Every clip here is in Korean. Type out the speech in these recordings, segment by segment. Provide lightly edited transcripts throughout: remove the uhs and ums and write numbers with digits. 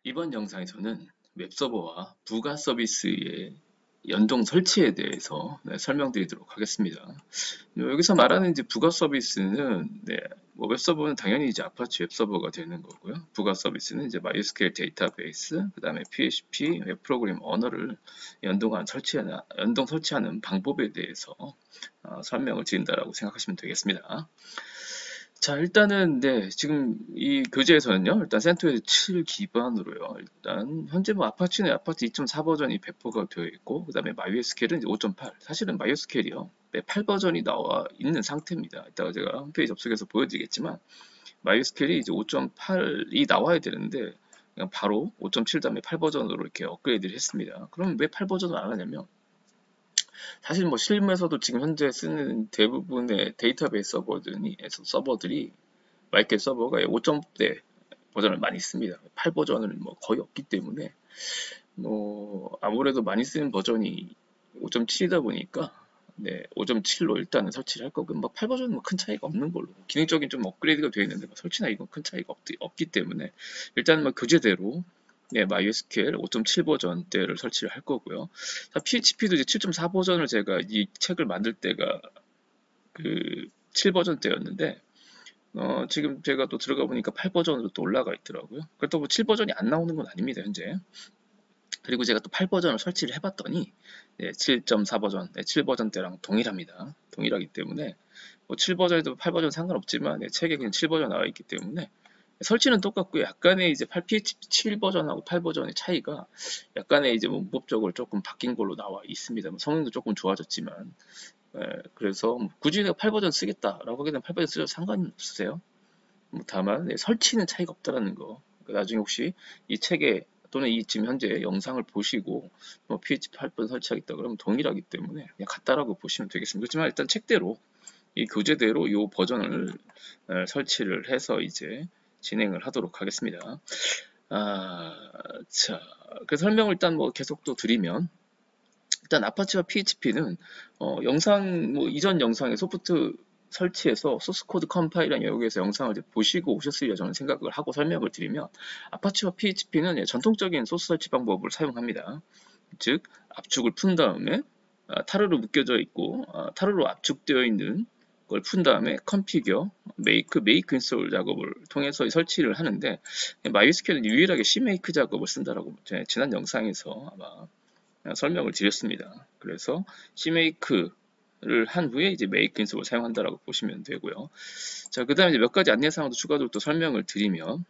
이번 영상에서는 웹서버와 부가 서비스의 연동 설치에 대해서 설명드리도록 하겠습니다. 여기서 말하는 이제 부가 서비스는 뭐 웹서버는 당연히 이제 아파치 웹서버가 되는 거고요. 부가 서비스는 이제 MySQL 데이터베이스, 그다음에 PHP 웹 프로그램 언어를 연동 설치하는 방법에 대해서 설명을 드린다라고 생각하시면 되겠습니다. 자, 일단은, 지금 이 교재에서는요, 일단 센토스 7 기반으로요, 일단, 현재 뭐 아파치는 아파치 2.4 버전이 배포가 되어 있고, 그 다음에 MySQL은 이제 5.8. 사실은 MySQL이요, 8 버전이 나와 있는 상태입니다. 이따가 제가 홈페이지 접속해서 보여드리겠지만, MySQL이 이제 5.8이 나와야 되는데, 그냥 바로 5.7 다음에 8 버전으로 이렇게 업그레이드를 했습니다. 그럼 왜 8 버전을 안 하냐면, 사실 뭐 실무에서도 지금 현재 쓰는 대부분의 데이터베이스 서버들이 마이크로 서버가 5.0대 버전을 많이 씁니다. 8 버전은 뭐 거의 없기 때문에 뭐 아무래도 많이 쓰는 버전이 5.7이다 보니까 5.7로 일단은 설치를 할 거고 뭐8 버전은 뭐 큰 차이가 없는 걸로 기능적인 좀 업그레이드가 되어 있는데 뭐 설치나 이건 큰 차이가 없기 때문에 일단 뭐 교재대로 MySQL 5.7 버전대를 설치를 할 거고요. PHP도 이제 7.4 버전을 제가 이 책을 만들 때가 그 7 버전대였는데 지금 제가 또 들어가 보니까 8 버전으로 또 올라가 있더라고요. 그렇다고 뭐 7 버전이 안 나오는 건 아닙니다, 현재. 그리고 제가 또 8 버전을 설치를 해봤더니 7.4 버전, 7 버전 때랑 동일합니다. 동일하기 때문에 뭐 7 버전에도 8 버전 상관없지만 책에 그냥 7 버전 나와 있기 때문에 설치는 똑같고요. 약간의 이제 PHP 7 버전하고 8 버전의 차이가 약간의 이제 문법적으로 조금 바뀐 걸로 나와 있습니다. 뭐 성능도 조금 좋아졌지만 그래서 굳이 내가 8 버전 쓰겠다라고 하게 되면 8 버전 쓰셔도 상관은 없으세요. 다만 설치는 차이가 없다라는 거. 나중에 혹시 이 책에 또는 이 지금 현재 영상을 보시고 뭐 PHP 8번 설치하겠다 그러면 동일하기 때문에 그냥 같다라고 보시면 되겠습니다. 그렇지만 일단 책대로 이 교재대로 이 버전을 설치를 해서 이제 진행을 하도록 하겠습니다. 자, 그 설명을 일단 뭐 계속 또 드리면 일단 아파치와 PHP는 영상 뭐 이전 영상에 소프트 설치해서 소스 코드 컴파일이라는 영역에서 영상을 보시고 오셨으리라 저는 생각을 하고 설명을 드리면 아파치와 PHP는 전통적인 소스 설치 방법을 사용합니다. 즉 압축을 푼 다음에 타르로 묶여져 있고 타르로 압축되어 있는 걸 푼 다음에 컨피겨, 메이크 인스톨 작업을 통해서 설치를 하는데 MySQL은 유일하게 CMake 작업을 쓴다라고 지난 영상에서 아마 설명을 드렸습니다. 그래서 CMake를 한 후에 이제 make 인스톨을 사용한다라고 보시면 되고요. 자, 그 다음에 이제 몇 가지 안내사항도 추가적으로 또 설명을 드리면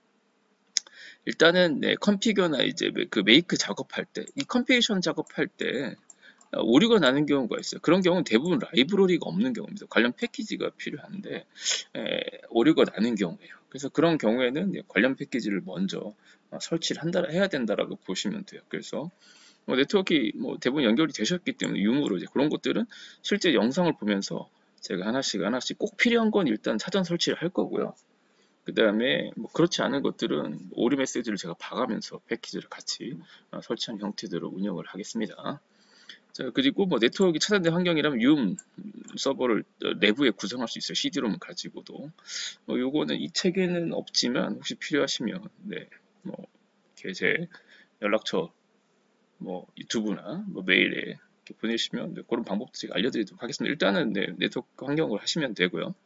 일단은 컨피겨나 이제 그 메이크 작업할 때, 이 컴피레이션 작업할 때 오류가 나는 경우가 있어요. 그런 경우는 대부분 라이브러리가 없는 경우입니다. 관련 패키지가 필요한데 오류가 나는 경우예요. 그래서 그런 경우에는 관련 패키지를 먼저 설치를 해야 된다라고 보시면 돼요. 그래서 뭐 네트워크 뭐 대부분 연결이 되셨기 때문에 유무로 이제 그런 것들은 실제 영상을 보면서 제가 하나씩 꼭 필요한 건 일단 사전 설치를 할 거고요. 그 다음에 뭐 그렇지 않은 것들은 오류 메시지를 제가 봐가면서 패키지를 같이 설치한 형태대로 운영을 하겠습니다. 자, 그리고 뭐 네트워크 차단된 환경이라면 서버를 내부에 구성할 수 있어요. CD롬을 가지고도. 뭐 요거는 이 책에는 없지만 혹시 필요하시면 뭐 이렇게 제 연락처 뭐 유튜브나 뭐 메일에 이렇게 보내시면 그런 방법도 제가 알려드리도록 하겠습니다. 일단은 네트워크 환경을 하시면 되고요.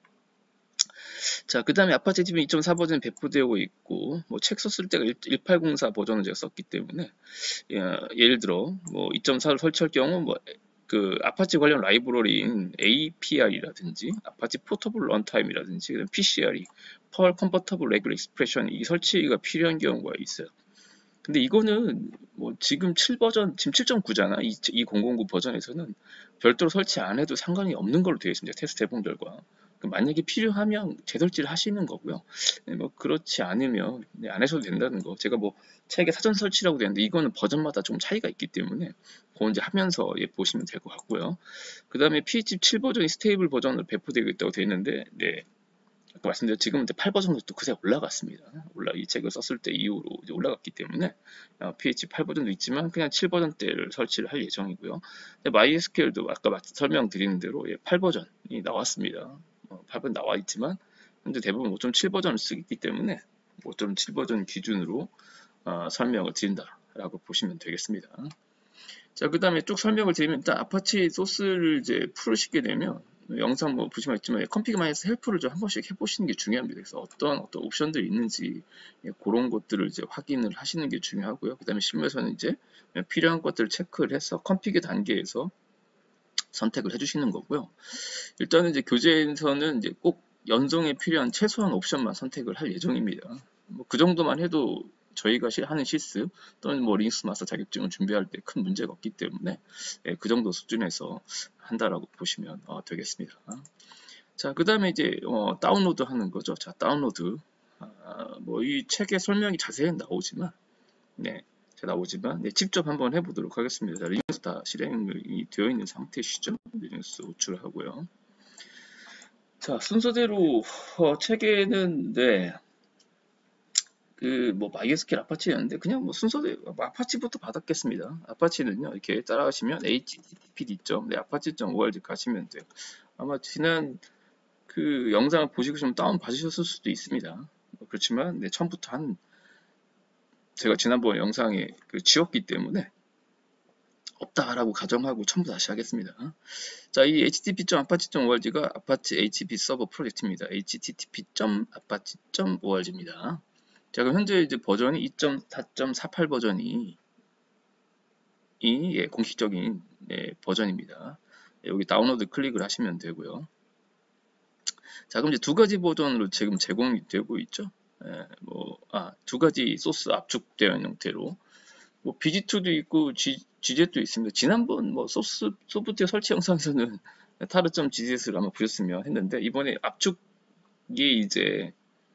자, 그 다음에 아파치 TV 2.4 버전 배포되고 있고, 뭐 책 썼을 때가 1804 버전을 제가 썼기 때문에, 예를 들어, 뭐 2.4를 설치할 경우, 뭐, 그 아파치 관련 라이브러리인 APR이라든지, 아파치 포터블 런타임이라든지, PCR이, Perl Convertible Regular Expression 이 설치가 필요한 경우가 있어요. 근데 이거는 뭐 지금 7 버전, 지금 7.9잖아. 2009 버전에서는 별도로 설치 안 해도 상관이 없는 걸로 되어 있습니다. 테스트 해본 결과. 만약에 필요하면 재설치를 하시는 거고요. 뭐 그렇지 않으면 안 하셔도 된다는 거. 제가 뭐 책에 사전 설치라고 되는데 이거는 버전마다 좀 차이가 있기 때문에 그거 이제 하면서 보시면 될 것 같고요. 그 다음에 PHP 7 버전이 스테이블 버전으로 배포되고 있다고 되어 있는데 아까 말씀드린 지금 8 버전도 또 그새 올라갔습니다. 이 책을 썼을 때 이후로 이제 올라갔기 때문에 PHP 8 버전도 있지만 그냥 7 버전대를 설치를 할 예정이고요. MySQL도 아까 설명드린 대로 8 버전이 나왔습니다. 8번 나와 있지만 현재 대부분 5.7 버전을 쓰기 때문에 5.7 버전 기준으로 설명을 드린다라고 보시면 되겠습니다. 자, 그 다음에 쭉 설명을 드리면 일단 아파치 소스를 이제 풀으시게 되면 영상 뭐 보시면 있지만 컴피그마이너스 헬프를 좀 한 번씩 해보시는 게 중요합니다. 그래서 어떤 옵션들이 있는지 그런 것들을 이제 확인을 하시는 게 중요하고요. 그 다음에 실무에서는 이제 필요한 것들을 체크를 해서 컴피그 단계에서 선택을 해주시는 거고요. 일단은 이제 교재에서는 이제 꼭 연동에 필요한 최소한 옵션만 선택을 할 예정입니다. 뭐 그 정도만 해도 저희가 하는 시스 또는 뭐 리눅스 마스터 자격증을 준비할 때 큰 문제가 없기 때문에 그 정도 수준에서 한다라고 보시면 되겠습니다. 자, 그 다음에 이제 다운로드 하는 거죠. 자, 다운로드. 뭐 이 책에 설명이 자세히 나오지만, 네, 직접 한번 해보도록 하겠습니다. 자, 리눅스 다 실행이 되어 있는 상태시죠. 리눅스 호출하고요. 자, 순서대로 책에는 뭐 MySQL 아파치였는데 그냥 뭐 순서대로 아파치부터 받았겠습니다. 아파치는요 이렇게 따라가시면 http://apache.org 가시면 돼요. 아마 지난 그 영상을 보시고 좀 다운 받으셨을 수도 있습니다. 그렇지만 처음부터 제가 지난번 영상에 지웠기 때문에 없다라고 가정하고 처음부터 다시 하겠습니다. 자, 이 http://apache.org가 아파치 HTTP 서버 프로젝트입니다. http://apache.org입니다. 자, 그럼 현재 이제 버전이 2.4.48 버전이 공식적인 버전입니다. 여기 다운로드 클릭을 하시면 되고요. 자, 그럼 이제 두 가지 버전으로 지금 제공이 되고 있죠. 두 가지 소스 압축되어 있는 형태로 뭐 BG2도 있고 GZ도 있습니다. 지난번 뭐 소프트웨어 설치 영상에서는 타르.gz를 아마 보셨으면 했는데 이번에 압축이 이제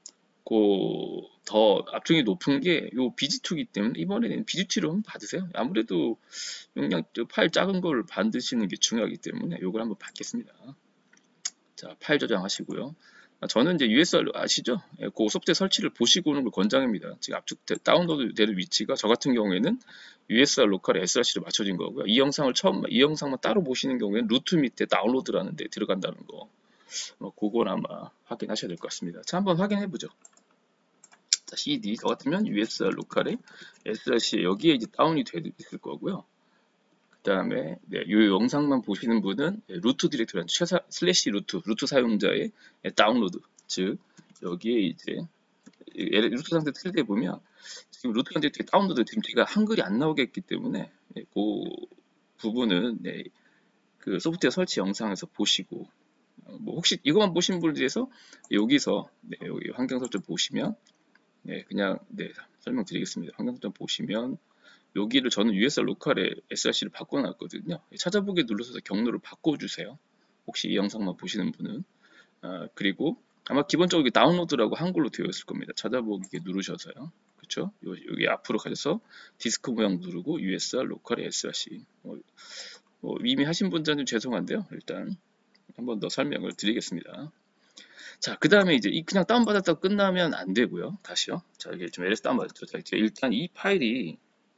더 압축이 높은 게 요 BG2이기 때문에 이번에는 BG2로 한번 받으세요. 아무래도 용량 파일 작은 걸 받으시는 게 중요하기 때문에 요걸 한번 받겠습니다. 자, 파일 저장하시고요. 저는 이제 USR 아시죠? 그 소프트웨어 설치를 보시고 오는 걸 권장합니다. 지금 압축 다운로드 되는 위치가 저 같은 경우에는 USR 로컬에 SRC로 맞춰진 거고요. 이 영상만 따로 보시는 경우에는 루트 밑에 다운로드라는 데 들어간다는 거. 그건 아마 확인하셔야 될 것 같습니다. 자, 한번 확인해 보죠. 자, CD 저 같으면 USR 로컬에 SRC 여기에 이제 다운이 돼 있을 거고요. 그 다음에 이 영상만 보시는 분은 루트 디렉토리 슬래시 루트 사용자의 다운로드, 즉 여기에 이제 루트 상태 틀에 보면 지금 루트 상태 다운로드 지금 제가 한글이 안 나오게 했기 때문에 그 부분은 그 소프트웨어 설치 영상에서 보시고 뭐 혹시 이것만 보신 분들에서 여기서 여기 환경 설정 보시면 그냥 설명드리겠습니다. 환경 설정 보시면 여기를 저는 USR 로컬에 SRC를 바꿔놨거든요. 찾아보기 눌러서 경로를 바꿔주세요. 혹시 이 영상만 보시는 분은. 그리고 아마 기본적으로 다운로드라고 한글로 되어 있을 겁니다. 찾아보기 누르셔서요. 그렇죠? 여기 앞으로 가셔서 디스크 모양 누르고 USR 로컬에 SRC. 이미 하신 분들은 죄송한데요. 일단 한번 더 설명을 드리겠습니다. 자, 그 다음에 이제 그냥 다운받았다고 끝나면 안 되고요. 다시요. 자, 이게 좀 LS 다운받았죠. 자, 이제 일단 이 파일이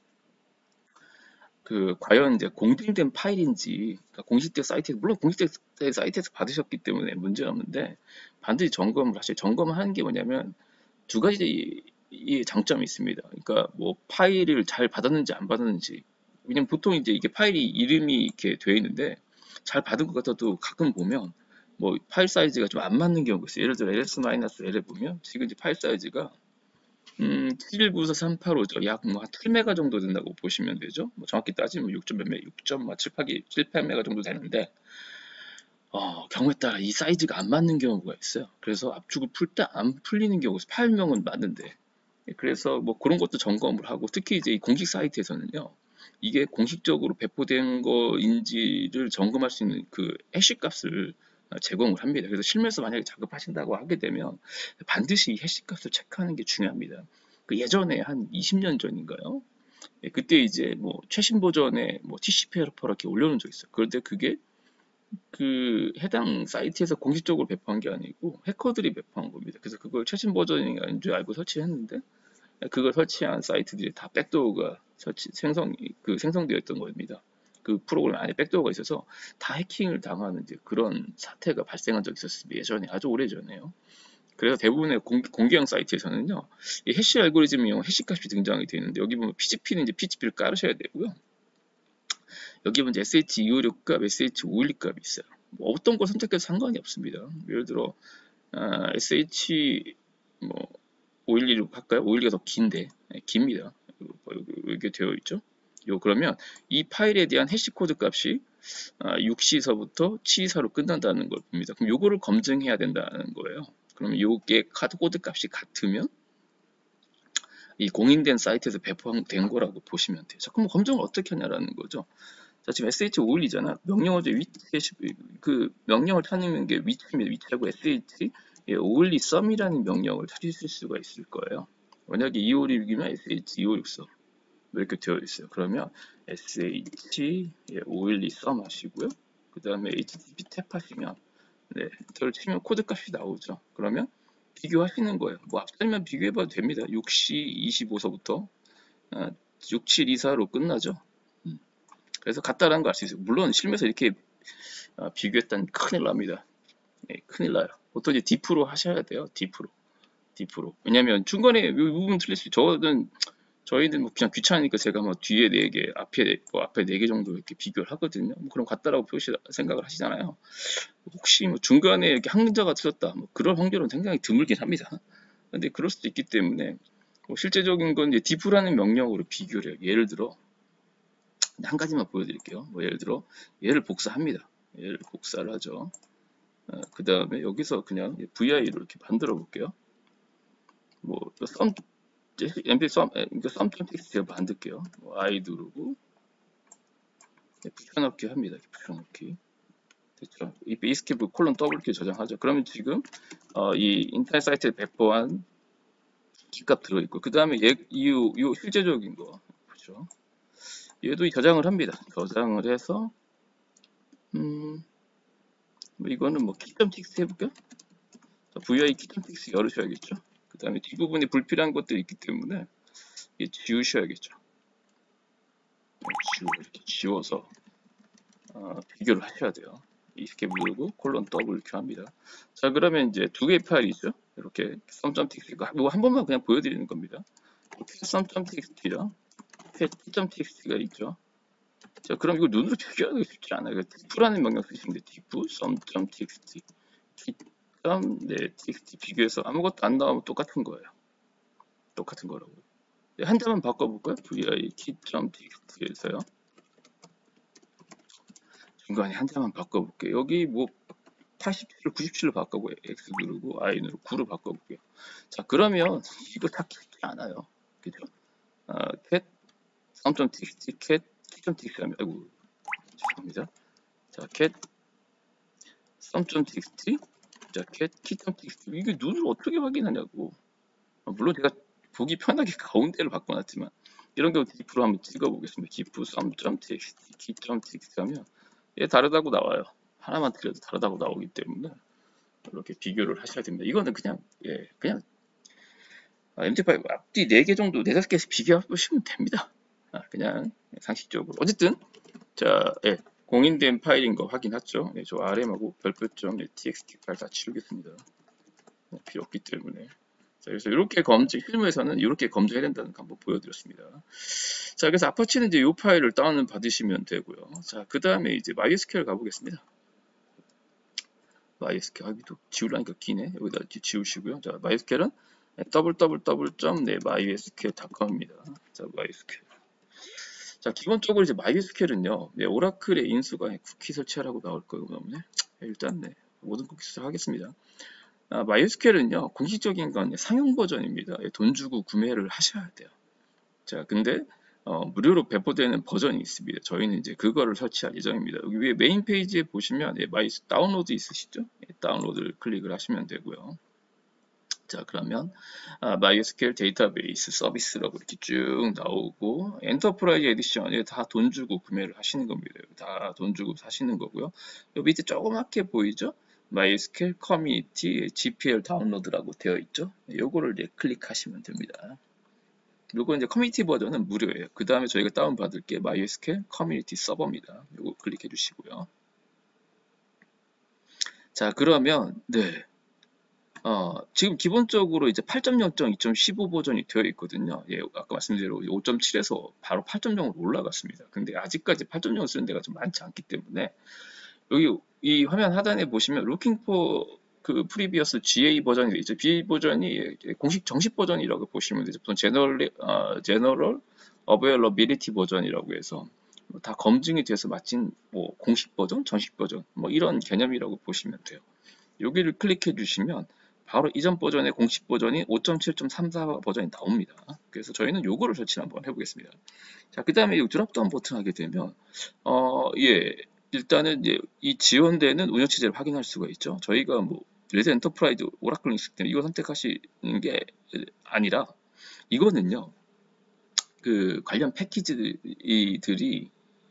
과연 이제 공증된 파일인지, 그러니까 공식된 사이트에서, 물론 공식된 사이트에서 받으셨기 때문에 문제가 없는데, 반드시 점검을 하셔요. 점검을 하는 게 뭐냐면, 두 가지 이 장점이 있습니다. 그러니까 뭐 파일을 잘 받았는지 안 받았는지, 왜냐면 보통 이제 이게 파일이 이름이 이렇게 되어 있는데, 잘 받은 것 같아도 가끔 보면, 뭐 파일 사이즈가 좀 안 맞는 경우가 있어요. 예를 들어 ls-l을 보면, 지금 이제 파일 사이즈가 794,385죠. 약 뭐 한 7메가 정도 된다고 보시면 되죠. 뭐 정확히 따지면 6.78메가 정도 되는데 경우에 따라 이 사이즈가 안 맞는 경우가 있어요. 그래서 압축을 풀 때 안 풀리는 경우가 있어요. 파일명은 맞는데. 그래서 뭐 그런 것도 점검을 하고 특히 이제 이 공식 사이트에서는요. 이게 공식적으로 배포된 거인지를 점검할 수 있는 그 해시 값을 제공을 합니다. 그래서 실무에서 만약에 작업하신다고 하게 되면 반드시 이 해시 값을 체크하는 게 중요합니다. 예전에 한 20년 전인가요? 그때 이제 뭐 최신 버전의 뭐 TCP 헬퍼 이렇게 올려놓은 적 있어요. 그런데 그게 그 해당 사이트에서 공식적으로 배포한 게 아니고 해커들이 배포한 겁니다. 그래서 그걸 최신 버전인 줄 알고 설치했는데 그걸 설치한 사이트들이 다 백도어가 생성되어 있던 겁니다. 그 프로그램 안에 백도어가 있어서 다 해킹을 당하는 이제 그런 사태가 발생한 적이 있었습니다. 예전에 아주 오래전에요. 그래서 대부분의 공개형 사이트에서는요, 이 해시 알고리즘을 이용 해시 값이 등장이 되는데, 여기 보면 PGP는 이제 PGP를 깔으셔야 되고요. 여기 보면 SH256 값, SH512 값이 있어요. 뭐 어떤 걸 선택해도 상관이 없습니다. 예를 들어 SH 뭐 5116 할까요? 51가 더 긴데, 네, 깁니다. 여기 되어 있죠. 그러면 이 파일에 대한 해시 코드 값이 6시서부터 7시사로 끝난다는 걸 봅니다. 그럼 요거를 검증해야 된다는 거예요. 그러면 요게 카드 코드 값이 같으면 이 공인된 사이트에서 배포된 거라고 보시면 돼요. 자, 그럼 검증을 어떻게 하냐라는 거죠. 자, 지금 SH512잖아. 명령어 그 명령을 찾는 게 위치입니다. 위치하고 SH 512 썸이라는 명령을 찾으실 수가 있을 거예요. 만약에 256이면 SH 256 썸 이렇게 되어 있어요. 그러면 SH 512 썸 하시고요. 그 다음에 HTTP 탭 하시면 네, 저를 치면 코드 값이 나오죠. 그러면 비교하시는 거예요. 뭐 앞설만 비교해봐도 됩니다. 6시 25서부터 6724로 끝나죠. 그래서 같다라는 걸 알 수 있어요. 물론 실무에서 이렇게 비교했다는 큰일 납니다. 네, 큰일 나요. 보통 이제 디프로 하셔야 돼요. 디프로. 왜냐면 중간에 이 부분 틀릴 수 있어요. 저희는 뭐 그냥 귀찮으니까 제가 뭐 뒤에 4개, 앞에 4개 정도 이렇게 비교를 하거든요. 뭐 그럼 같다라고 생각을 하시잖아요. 혹시 뭐 중간에 이렇게 한자가 틀렸다, 뭐 그럴 확률은 굉장히 드물긴 합니다. 근데 그럴 수도 있기 때문에 뭐 실제적인 건 이제 디프라는 명령으로 비교를 해요. 예를 들어 한 가지만 보여드릴게요. 뭐 예를 들어 얘를 복사합니다. 얘를 복사를 하죠. 그 다음에 여기서 그냥 VI로 이렇게 만들어 볼게요. 뭐 썸 mp 썸.txt 제가 만들게요. 뭐 I 누르고 붙여넣기 합니다. 붙여넣기. 됐죠? 이 베이스캡 콜론 더블키 저장하죠. 그러면 지금 이 인터넷 사이트에 배포한 키값 들어있고, 그 다음에 이 실제적인 거 보죠. 얘도 저장을 합니다. 저장을 해서 뭐 이거는 뭐 키.txt 해볼까요? vi 키.txt 열으셔야겠죠. 그 다음에 뒷부분에 불필요한 것들이 있기 때문에 지우셔야겠죠. 이렇게 지워서 비교를 하셔야 돼요. 이스케 누르고 콜론 더블 큐 합니다. 자, 그러면 이제 두 개의 파일이 있죠. 이렇게 썸.txt가 뭐 한 번만 그냥 보여드리는 겁니다. 썸.txt랑 t.txt가 있죠. 자, 그럼 이거 눈으로 비교하기 쉽지 않아요. diff라는 명령 쓰시면 돼요. diff 썸.txt t.txt 비교해서 아무것도 안 나오면 똑같은 거예요. 똑같은 거라고. 한 자만 바꿔볼까요? vi key.txt에서요. 중간에 한 자만 바꿔볼게요. 여기 뭐 87을 97로 바꿔고 X 누르고 I 누르고 9로 바꿔볼게요. 자, 그러면 이거 찾기 쉽지 않아요. 그죠? cat 썸.txt cat key.txt 하면 아이고 죄송합니다. 자, cat 썸.txt 자, cat key.txt 이게 눈을 어떻게 확인하냐고. 물론 제가 보기 편하게 가운데를 바꿔놨지만 이런 경우 diff로 한번 찍어보겠습니다. diff 썸.txt key.txt 하면 얘 다르다고 나와요. 하나만 틀려도 다르다고 나오기 때문에 이렇게 비교를 하셔야 됩니다. 이거는 그냥 MT5 앞뒤 4개 정도 4, 5개씩 비교해 보시면 됩니다. 그냥 상식적으로 어쨌든 자, 공인된 파일인 거 확인하죠. 저 RM하고 별표점 txt 파일 다 치우겠습니다. 필요 없기 때문에. 자, 그래서 이렇게 실무에서는 이렇게 검증해야 된다는 거 한번 보여드렸습니다. 자, 그래서 아파치는 이제 이 파일을 다운 받으시면 되고요. 자, 그 다음에 이제 MySQL 가보겠습니다. MySQL 여기도 지우려니까 기네. 여기다 지우시고요. 자, MySQL은 www.mysql.com입니다. 자, MySQL. 자, 기본적으로 이제 MySQL은요, 오라클의 인수가 쿠키 설치하라고 나올 거예요. 그러면 일단 모든 쿠키 설치하겠습니다. MySQL은요, 공식적인 건 상용 버전입니다. 돈 주고 구매를 하셔야 돼요. 자, 근데 무료로 배포되는 버전이 있습니다. 저희는 이제 그거를 설치할 예정입니다. 여기 위에 메인 페이지에 보시면 다운로드 있으시죠? 다운로드를 클릭을 하시면 되고요. 자, 그러면 MySQL 데이터베이스 서비스라고 이렇게 쭉 나오고 엔터프라이즈 에디션 다 돈 주고 구매를 하시는 겁니다. 다 돈 주고 사시는 거고요. 여기 밑에 조그맣게 보이죠? MySQL 커뮤니티 GPL 다운로드라고 되어 있죠? 요거를 클릭하시면 됩니다. 요거 이제 커뮤니티 버전은 무료예요. 그 다음에 저희가 다운받을 게 MySQL 커뮤니티 서버입니다. 요거 클릭해 주시고요. 자, 그러면 지금 기본적으로 이제 8.0.2.15 버전이 되어 있거든요. 예, 아까 말씀드린 5.7에서 바로 8.0으로 올라갔습니다. 근데 아직까지 8.0을 쓰는 데가 좀 많지 않기 때문에 여기 이 화면 하단에 보시면 Looking for 그 프리비어스 GA 버전이 되어 있죠. BA 버전이 공식 정식 버전이라고 보시면 되죠. 보통 제너럴 어베일러빌리티 버전이라고 해서 다 검증이 돼서 마친 뭐 공식 버전, 정식 버전 뭐 이런 개념이라고 보시면 돼요. 여기를 클릭해 주시면 바로 이전 버전의 공식 버전이 5.7.34 버전이 나옵니다. 그래서 저희는 요거를 설치를 한번 해보겠습니다. 자, 그 다음에 이 드랍다운 버튼 하게 되면 예, 일단은 이제 이 지원되는 운영체제를 확인할 수가 있죠. 저희가 뭐 레드 엔터프라이즈 오라클 링스 때문에 이거 선택하시는 게 아니라 이거는요, 그 관련 패키지들이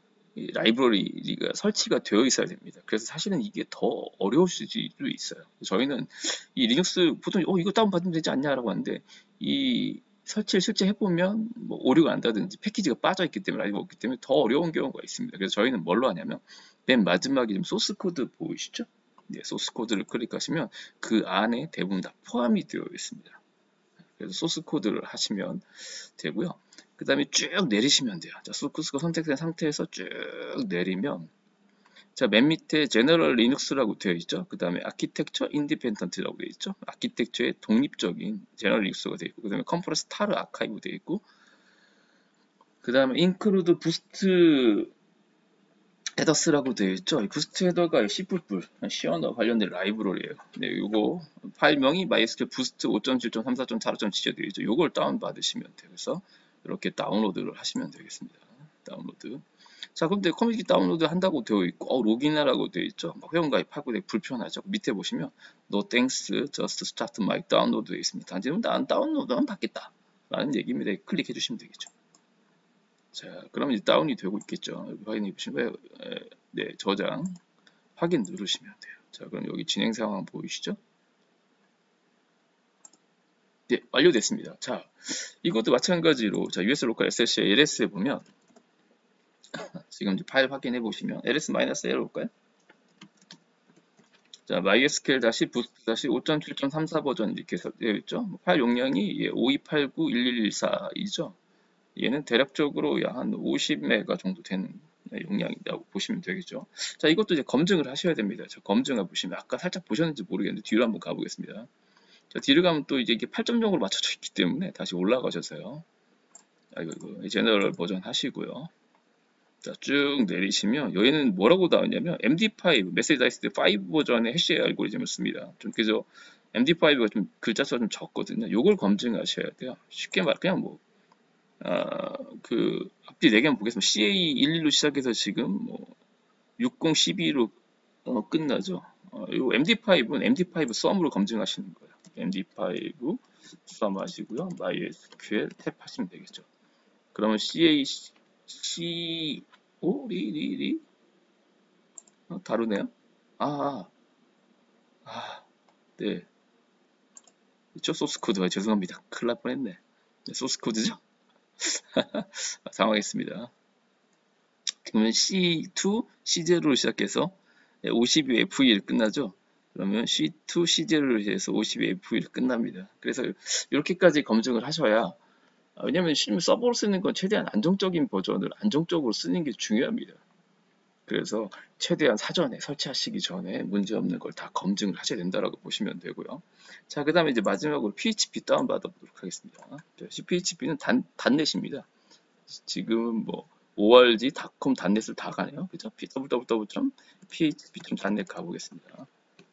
라이브러리가 설치가 되어 있어야 됩니다. 그래서 사실은 이게 더 어려울 수도 있어요. 저희는 이 리눅스 보통 이거 다운받으면 되지 않냐라고 하는데 이 설치를 실제 해보면 뭐 오류가 난다든지 패키지가 빠져 있기 때문에 라이브가 없기 때문에 더 어려운 경우가 있습니다. 그래서 저희는 뭘로 하냐면 맨 마지막에 지금 소스 코드 보이시죠? 네, 소스 코드를 클릭하시면 그 안에 대부분 다 포함이 되어 있습니다. 그래서 소스 코드를 하시면 되고요. 그 다음에 쭉 내리시면 돼요. 자, 소스가 선택된 상태에서 쭉 내리면 자, 맨 밑에 제너럴 리눅스라고 되어 있죠. 그 다음에 아키텍처 인디펜던트라고 되어 있죠. 아키텍처의 독립적인 제너럴 리눅스가 되어 있고, 그 다음에 컴프레스 타르 아카이브 되어 있고, 그 다음에 인크루드 부스트 헤더스라고 되어 있죠. 이 부스트 헤더가 C++ 시언어 관련된 라이브러리예요. 네, 요거 파일명이 MySQL 부스트 5.7.34.4.7에 되어 있죠. 요걸 다운 받으시면 돼요. 그래서 이렇게 다운로드를 하시면 되겠습니다. 다운로드. 자, 그런데 커뮤니티 다운로드 한다고 되어 있고, 로그인하라고 되어 있죠. 회원가입하고 되게 불편하죠. 밑에 보시면 No thanks, just start my download 되어 있습니다. 단지 난 다운로드만 받겠다 라는 얘기입니다. 클릭해 주시면 되겠죠. 자, 그러면 이제 다운이 되고 있겠죠. 여기 확인해 보시면 네, 저장 확인 누르시면 돼요. 자, 그럼 여기 진행 상황 보이시죠? 네, 완료됐습니다. 자, 이것도 마찬가지로 자, US 로컬 SLC LS에 보면 지금 이제 파일 확인해 보시면 ls-l 올까요? 자, MySQL 다시 부스트 다시 5.7.34 버전 이렇게 되어 있죠. 파일 용량이 52891114이죠. 얘는 대략적으로 한 50메가 정도 되는 용량이라고 보시면 되겠죠. 자, 이것도 이제 검증을 하셔야 됩니다. 자, 검증해 보시면 아까 살짝 보셨는지 모르겠는데 뒤로 한번 가보겠습니다. 자, 뒤로 가면 또 이제 이게 8.0으로 맞춰져 있기 때문에 다시 올라가셔서요. 이거 제너럴 버전 하시고요. 자, 쭉 내리시면 여기는 뭐라고 나왔냐면 MD5 메시지 다이스트 5 버전의 해시 알고리즘을 씁니다. 좀 그래서 MD5가 좀 글자 수가 좀 적거든요. 요걸 검증하셔야 돼요. 쉽게 말 그냥 뭐 그 앞뒤 4개만 보겠습니다. CA11로 시작해서 지금 뭐 60, 12로 끝나죠. 요 MD5는 MD5 썸으로 검증하시는 거예요. MD5 썸 하시고요. MySQL 탭 하시면 되겠죠. 그러면 C5 리 다르네요. 네. 있죠? 소스 코드. 죄송합니다. 큰일 날 뻔했네. 네, 소스 코드죠? 당황했습니다. 그러면 C2, C0로 시작해서 52F1 끝나죠? 그러면 C2, C0로 해서 52F1 끝납니다. 그래서 이렇게까지 검증을 하셔야 왜냐면 실무 서버로 쓰는 건 최대한 안정적인 버전을 안정적으로 쓰는 게 중요합니다. 그래서 최대한 사전에 설치하시기 전에 문제없는 걸 다 검증을 하셔야 된다라고 보시면 되고요. 자, 그 다음에 이제 마지막으로 PHP 다운받아 보도록 하겠습니다. PHP는 단넷입니다. 지금 뭐 org.com 단넷을 다 가네요. 그죠? www.php.net 가보겠습니다.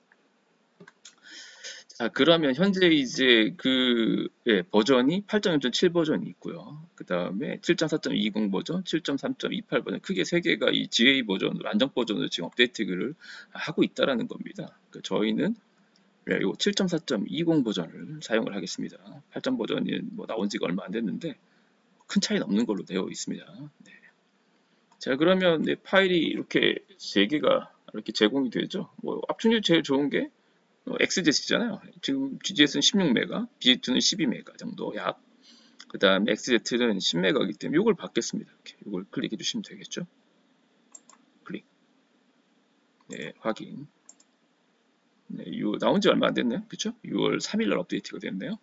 자, 그러면 현재 이제 버전이 8.0.7 버전이 있고요. 그 다음에 7.4.20 버전, 7.3.28 버전, 크게 세 개가 이 GA 버전으로 안정 버전으로 지금 업데이트를 하고 있다라는 겁니다. 그러니까 저희는 이 7.4.20 버전을 사용을 하겠습니다. 8점 버전이 뭐 나온 지가 얼마 안 됐는데 큰 차이는 없는 걸로 되어 있습니다. 네. 자, 그러면 파일이 이렇게 세 개가 이렇게 제공이 되죠. 뭐 압축률 제일 좋은 게 XZ잖아요. 지금 GZ는 16메가, BZ2는 12메가 정도 약. 그 다음에 XZ는 10메가이기 때문에 이걸 받겠습니다. 이렇게 이걸 클릭해 주시면 되겠죠. 클릭. 네, 확인. 네, 나온 지 얼마 안 됐네요. 그쵸? 6월 3일 날 업데이트가 됐네요.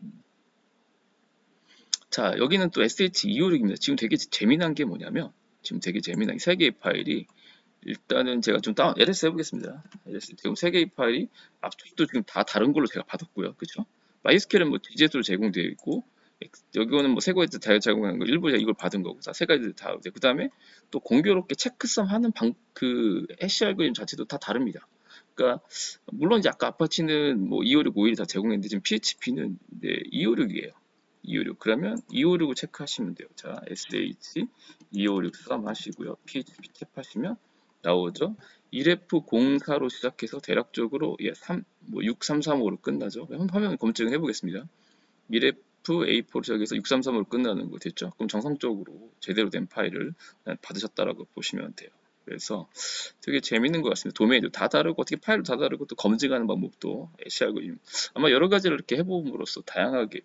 자, 여기는 또 SH256입니다. 지금 되게 재미난 게 뭐냐면, 지금 되게 재미난 세 개의 파일이, 일단은 제가 좀 LS 해보겠습니다. LS 지금 세 개의 파일이 앞쪽도 지금 다 다른 걸로 제가 받았고요. 그쵸? MySQL은 뭐 DJS로 제공되어 있고, 여기는 뭐 세 가지 다 제공하는 거, 일부 제가 이걸 받은 거고, 세 가지 다, 그 다음에 또 공교롭게 체크썸 하는 해시 알고리즘 자체도 다 다릅니다. 그러니까, 물론 이제 아까 아파치는 뭐 256, 5 1다 제공했는데, 지금 PHP는 네, 256이에요. 256. 그러면 256을 체크하시면 돼요. 자, SH 256 썸 하시고요. PHP 탭 하시면 나오죠. 1F04로 시작해서 대략적으로 6335로 끝나죠. 화면 검증 해보겠습니다. 1F A4로 시작해서 6335로 끝나는 거 됐죠. 그럼 정상적으로 제대로 된 파일을 받으셨다라고 보시면 돼요. 그래서 되게 재밌는 것 같습니다. 도메인도 다 다르고 어떻게 파일도 다 다르고 또 검증하는 방법도 애쉬하고 아마 여러 가지를 이렇게 해봄으로써 다양하게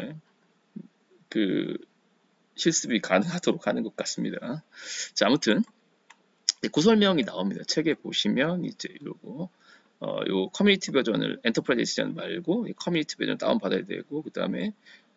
그 실습이 가능하도록 하는 것 같습니다. 자, 아무튼 그 설명이 나옵니다. 책에 보시면 이제 요거 요 커뮤니티 버전을 엔터프라이즈 에디션 말고 커뮤니티 버전 다운 받아야 되고 그 다음에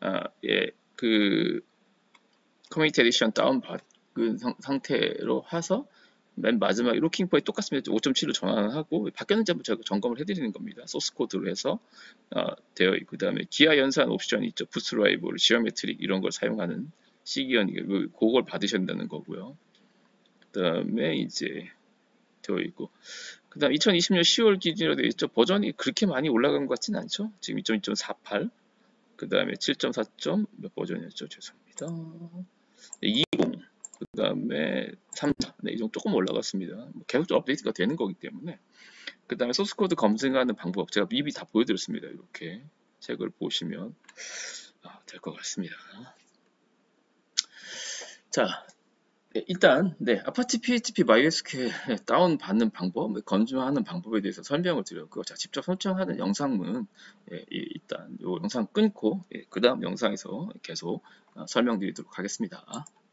그 커뮤니티 에디션 다운 받은 상태로 해서 맨 마지막에 로킹 포인트 똑같습니다. 5.7로 전환하고 바뀌었는지 한번 제가 점검을 해드리는 겁니다. 소스 코드로 해서 되어 있고 그 다음에 기하 연산 옵션이 있죠. 부스 라이벌, 지오메트릭 이런 걸 사용하는 시기연 그걸 받으셔야 된다는 거고요. 그 다음에 이제 되어 있고 그 다음 2020년 10월 기준으로 되어 있죠. 버전이 그렇게 많이 올라간 것 같지는 않죠. 지금 2.2.48 그 다음에 7.4. 몇 버전이었죠? 죄송합니다. 20 그 다음에 3사 네, 이 정도 조금 올라갔습니다. 계속 업데이트가 되는 거기 때문에 그 다음에 소스코드 검증하는 방법 제가 미리 다 보여드렸습니다. 이렇게 책을 보시면 될 것 같습니다. 자, 네, 일단 아파치 PHP MySQL 다운 받는 방법, 건조하는 방법에 대해서 설명을 드렸고, 자, 직접 설정하는 영상은 일단 이 영상 끊고 그 다음 영상에서 계속 설명드리도록 하겠습니다.